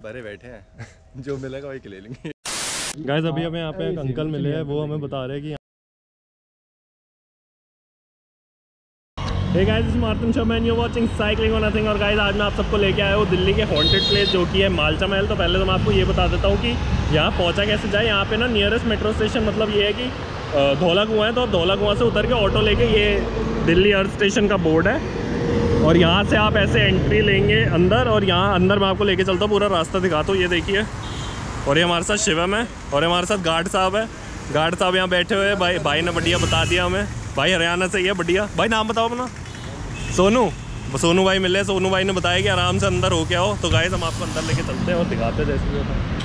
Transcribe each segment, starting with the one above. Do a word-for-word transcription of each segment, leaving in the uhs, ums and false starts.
भरे बैठे हैं, जो मिलेगा वही ले लेंगे। गाइस अभी हमें यहाँ पे एक अंकल मिले हैं, वो हमें बता रहे हैं कि hey guys, this is Martin Sharma and you are watching cycling और नथिंग। और गाइस आज मैं आप सबको लेके आया हूँ दिल्ली के हॉन्टेड प्लेस जो कि है मालचा महल। तो पहले तो मैं आपको ये बता देता हूँ कि यहाँ पहुँचा कैसे जाए। यहाँ पे ना नियरेस्ट मेट्रो स्टेशन मतलब ये है कि धौला कुआं है, तो आप धौला कुआं से उतर के ऑटो लेके, ये दिल्ली अर्थ स्टेशन का बोर्ड है, और यहाँ से आप ऐसे एंट्री लेंगे अंदर। और यहाँ अंदर मैं आपको लेके चलता हूँ, पूरा रास्ता दिखाता हूँ। ये देखिए, और ये हमारे साथ शिवम है, और हमारे साथ गार्ड साहब है। गार्ड साहब यहाँ बैठे हुए हैं। भाई भाई ने बढ़िया बता दिया हमें, भाई हरियाणा से ही है बढ़िया। भाई नाम बताओ अपना। सोनू सोनू भाई मिले। सोनू भाई ने बताया कि आराम से अंदर हो के आओ। तो गाइस हम आपको अंदर लेके चलते हैं और दिखाते हैं जैसे भी होता है।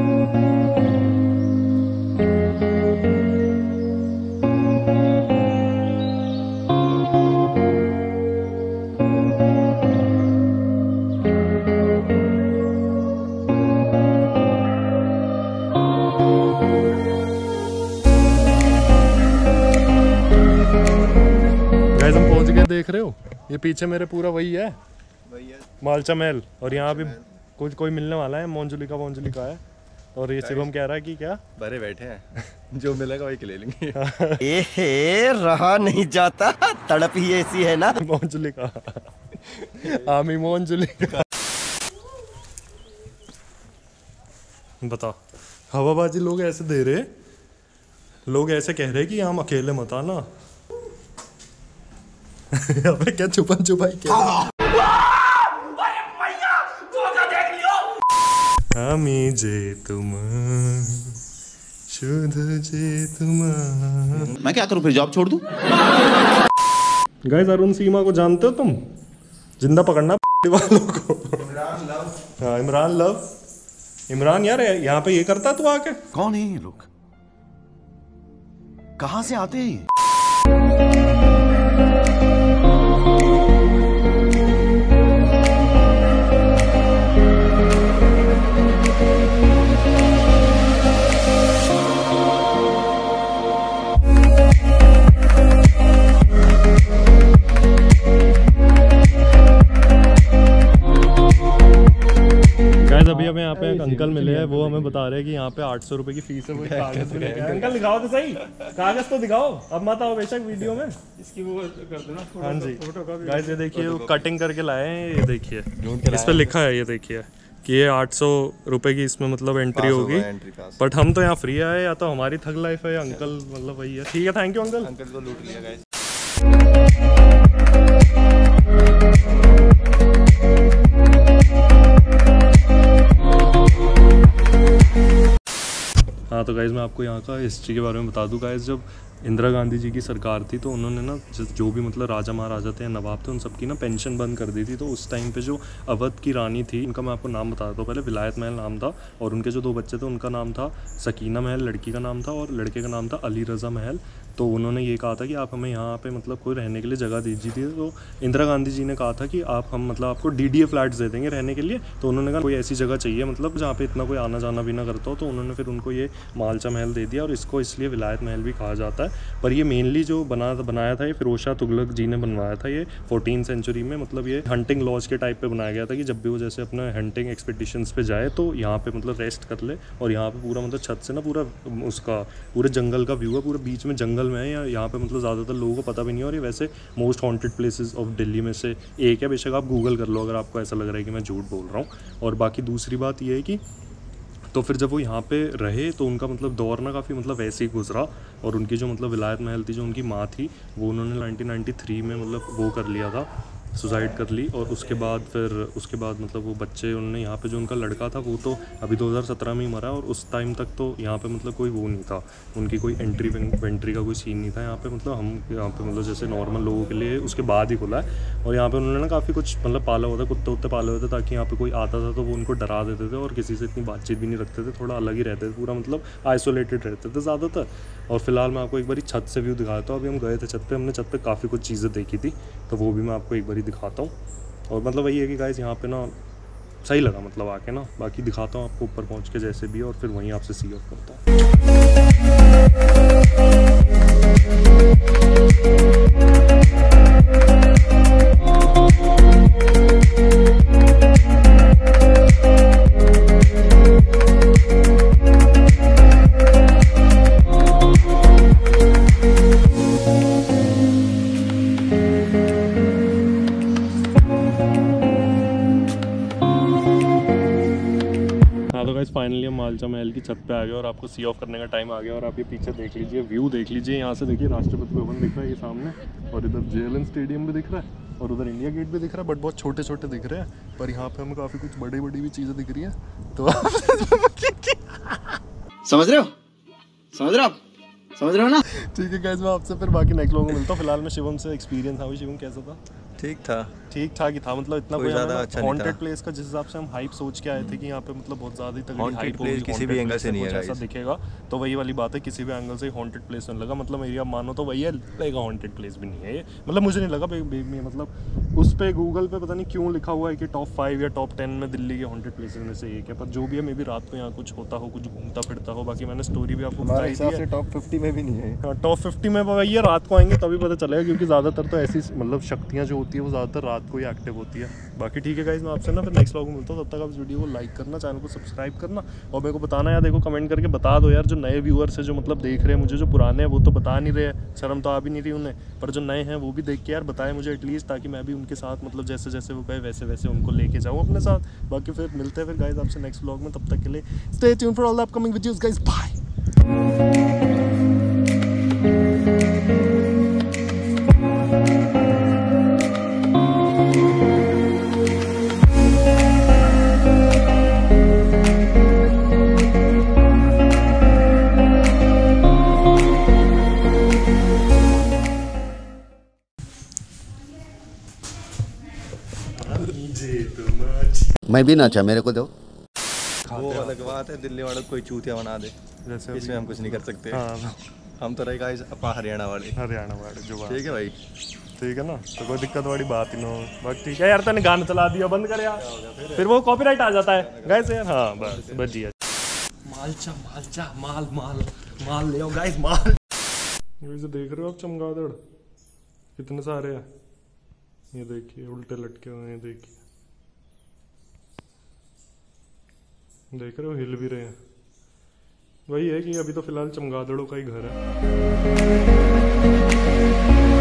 देख रहे हो, ये पीछे मेरे पूरा वही है, वही है मालचा महल। और यहाँ भी कुछ कोई मिलने वाला है, मोंजुलिका मोंजुलिका है। और ये शिवम कह रहा है कि क्या भरे बैठे हैं, जो मिलेगा वही ले लेंगे। ए रहा नहीं जाता, तड़प ही ऐसी है ना। मोंजुलिका आमी मोंजुलिका। बता, हवाबाजी लोग ऐसे दे रहे, लोग ऐसे कह रहे कि हम अकेले मत आना। अबे क्या छुपन छुपाई क्या? अरे मैया, धोखा देख लियो। हमी जे तुम शुद्ध जे तुम। मैं क्या करूं फिर, जॉब छोड़ दूं? गाइस अरुण सीमा को जानते हो तुम? जिंदा पकड़ना वालों को। इमरान लव। हाँ इमरान लव। इमरान यार यहाँ पे ये करता तू आके। कौन है ये लोग, कहाँ से आते हैं? अभी हमें यहाँ पे एक अंकल मिले हैं, वो हमें बता रहे हैं कि यहाँ पे आठ सौ रुपए की फीस है। वो कागज तो लेके आए। अंकल दिखाओ तो सही, कागज तो दिखाओ। अब मत आओ बेशक वीडियो में, इसकी वो कर देना। हाँ जी गाइस ये देखिए, वो कटिंग करके लाए हैं। ये देखिए इस पे लिखा है, ये देखिए कि ये आठ सौ रुपए की इसमें मतलब एंट्री होगी। बट हम तो यहाँ फ्री आए, या तो हमारी थग लाइफ है या अंकल मतलब वही है। ठीक है, थैंक यू अंकल। अंकल को लूट लिया गाइस। हाँ तो गाइज़ मैं आपको यहाँ का हिस्ट्री के बारे में बता दूँ। गाइज़ जब इंदिरा गांधी जी की सरकार थी तो उन्होंने ना जो भी मतलब राजा महाराजा थे या नवाब थे, उन सबकी ना पेंशन बंद कर दी थी। तो उस टाइम पे जो अवध की रानी थी, उनका मैं आपको नाम बता देता हूँ। पहले विलायत महल नाम था, और उनके जो दो बच्चे थे उनका नाम था सकीना महल, लड़की का नाम था, और लड़के का नाम था अली रज़ा महल। तो उन्होंने ये कहा था कि आप हमें यहाँ पे मतलब कोई रहने के लिए जगह दीजिए थी। तो इंदिरा गांधी जी ने कहा था कि आप हम मतलब आपको डी डी ए फ्लैट्स दे देंगे रहने के लिए। तो उन्होंने कहा कोई ऐसी जगह चाहिए मतलब जहाँ पे इतना कोई आना जाना भी ना करता हो। तो उन्होंने फिर उनको ये मालचा महल दे दिया, और इसको इसलिए विलायत महल भी कहा जाता है। पर ये मेनली जो बना बनाया था, ये फिरोज शाह तुगलक जी ने बनवाया था। ये फोर्टीन सेंचुरी में मतलब ये हंटिंग लॉज के टाइप पे बनाया गया था कि जब भी वो जैसे अपने हंटिंग एक्सपीडिशंस पे जाए तो यहाँ पे मतलब रेस्ट कर ले। और यहाँ पे पूरा मतलब छत से ना पूरा उसका पूरे जंगल का व्यू है, पूरे बीच में जंगल में है। यहाँ पे मतलब ज़्यादातर लोगों को पता भी नहीं है। और ये वैसे most haunted places of Delhi में से एक है। बेशक आप गूगल कर लो अगर आपको ऐसा लग रहा है कि मैं झूठ बोल रहा हूँ। और बाकी दूसरी बात ये है कि तो फिर जब वो यहाँ पे रहे तो उनका मतलब दौर ना काफ़ी मतलब वैसे ही गुजरा। और उनकी जो मतलब विलायत महल थी, जो उनकी माँ थी, वो उन्होंने नाइनटीन नाइंटी थ्री में मतलब वो कर लिया था, सुसाइड कर ली। और उसके बाद फिर उसके बाद मतलब वो बच्चे उन्होंने यहाँ पे जो उनका लड़का था वो तो अभी दो हज़ार सत्रह में ही मरा। और उस टाइम तक तो यहाँ पे मतलब कोई वो नहीं था, उनकी कोई एंट्री वेंट्री का कोई सीन नहीं था यहाँ पे। मतलब हम यहाँ पे मतलब जैसे नॉर्मल लोगों के लिए उसके बाद ही खुला है। और यहाँ पे उन्होंने ना काफ़ी कुछ मतलब पाला हुआ था, कुत्ते उत्ते पाले हुए थे, ताकि यहाँ पे कोई आता था तो वो उनको डरा देते थे। और किसी से इतनी बातचीत भी नहीं रखते थे, थोड़ा अलग ही रहते थे, पूरा मतलब आइसोलेटेड रहते थे ज़्यादातर। और फिलहाल मैं आपको एक बार छत से व्यू दिखाता हूँ। अभी हम गए थे छत पे, हमने छत पे काफ़ी कुछ चीज़ें देखी थी, तो वो भी मैं आपको एक बार दिखाता हूँ। और मतलब वही है कि गाइस यहाँ पे ना सही लगा मतलब आके ना। बाकी दिखाता हूँ आपको ऊपर पहुँच के जैसे भी, और फिर वहीं आपसे सी ऑफ करता हूँ। गाइस फाइनली हम मालचा महल की छत पे आ गए और आपको सी ऑफ करने का टाइम आ गया। और आप ये पीछे देख लीजिए, व्यू देख लीजिए, यहाँ से देखिए राष्ट्रपति भवन दिख रहा है ये सामने, और इधर जे एल एन स्टेडियम भी दिख रहा है, और उधर इंडिया गेट भी दिख रहा है, बट बहुत छोटे छोटे दिख रहे हैं। पर यहाँ पे हमें काफ़ी कुछ बड़ी बड़ी भी चीज़ें दिख रही हैं। तो समझ रहे हो समझ रहे हो आप समझ रहे हो ना। ठीक है गाइस, मैं आपसे फिर बाकी नेक्स्ट लोगों को मिलता हूँ। फिलहाल मैं शिवम से एक्सपीरियंस हाँ शिवम कैसा था? ठीक था, ठीक ठाक ही था, मतलब इतना कोई ज़्यादा अच्छा नहीं था। हॉन्टेड प्लेस का जिस हिसाब से हम हाइप सोच के आए थे कि यहाँ पे मतलब बहुत ज़्यादा ही तगड़ी Haunted हाइप place होगी, किसी haunted भी एंगल place से नहीं है कुछ ऐसा guys। दिखेगा। तो वही वाली बात है, किसी भी एंगल से हॉन्टेड प्लेस नहीं लगा। मतलब एरिया मानो तो वही है, लगेगा हॉन्टेड प्लेस भी नहीं है ये। मतलब मुझे नहीं लगा, मतलब उस पर गूगल पे पता नहीं क्यों लिखा हुआ है कि टॉप फाइव या टॉप टेन में दिल्ली के हॉन्टेड प्लेसेस में से एक है। पर जो भी है, मे भी रात को यहाँ कुछ होता हो, कुछ घूमता फिरता हो। बाकी मैंने स्टोरी भी आपको बताई थी, टॉप फिफ्टी में भी नहीं है। टॉप फिफ्टी में वही है, रात को आएंगे तभी पता चलेगा, क्योंकि ज़्यादातर तो ऐसी मतलब शक्तियाँ जो होती है वो ज़्यादातर रात को ही एक्टिव होती है। बाकी ठीक है गाइस, मैं आपसे ना फिर नेक्स्ट व्लॉग में मिलता हूँ। तब तक आप इस वीडियो को लाइक करना, चैनल को सब्सक्राइब करना, और मेरे को बताना यार, देखो कमेंट करके बता दो यार, जो नए व्यूअर्स है जो मतलब देख रहे हैं मुझे, जो पुराने हैं वो तो बता नहीं रहे हैं, शर्म तो आ भी नहीं रही उन्हें, पर जो नए हैं वो भी देख के यार बताएं मुझे एटलीस्ट, ताकि मैं भी उनके साथ मतलब जैसे जैसे वो गए वैसे वैसे उनको लेके जाऊँ अपने साथ। बाकी फिर मिलते हैं फिर गाइस आपसे नेक्स्ट व्लॉग में, तब तक के लिए stay tuned for all the upcoming videos guys, bye. मैं भी नाचा, मेरे को दो। वो अलग बात है, दिल्ली वालों को कोई चूतिया बना दे, जैसे इसमें हम कुछ नहीं कर सकते। हाँ, हम तो रहे गाइस अपा हरियाणा वाले। हरियाणा वाले जो बात ठीक है भाई, ठीक है ना, तो कोई दिक्कत वाली बात ही ना हो। बस ठीक है यार, तूने गाना चला दिया, बंद कर यार, फिर वो कॉपीराइट आ जाता है गाइस यार। हाँ बस बजिए, मालचा मालचा माल माल माल ले आओ गाइस, माल। ये देख रहे हो आप चमगादड़ कितने सारे हैं, ये देखिए उल्टे लटके हुए हैं, देखिए देख रहे हो, हिल भी रहे हैं। वही है कि अभी तो फिलहाल चमगादड़ों का ही घर है।